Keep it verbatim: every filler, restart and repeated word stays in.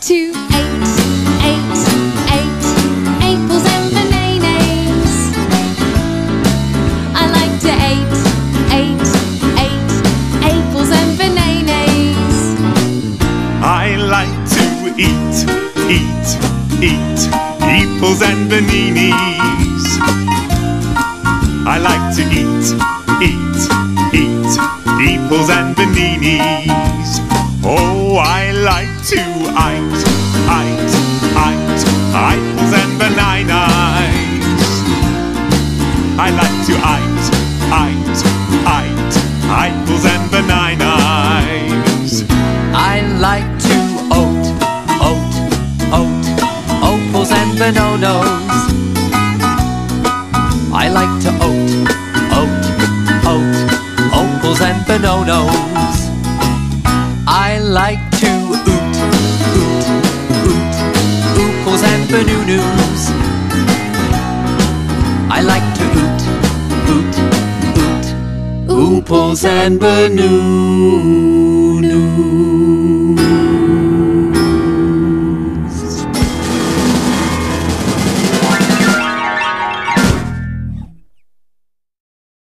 to eat, eat, eat apples and bananas. I like to eat, eat, eat apples and bananas. I like to eat, eat, eat apples and bananas. I like to eat, eat, eat apples and bananas. Oh, I like to eat, eat, eat apples and bananas. I like to eat, eat, eat apples and bananas. I like to oat, oat, oat opals and bananas. I like to oat, oat, oat opals and bananas. I like to oot, oot, oot ooples and bananas. I like to oot, oot, oot ooples and bananas.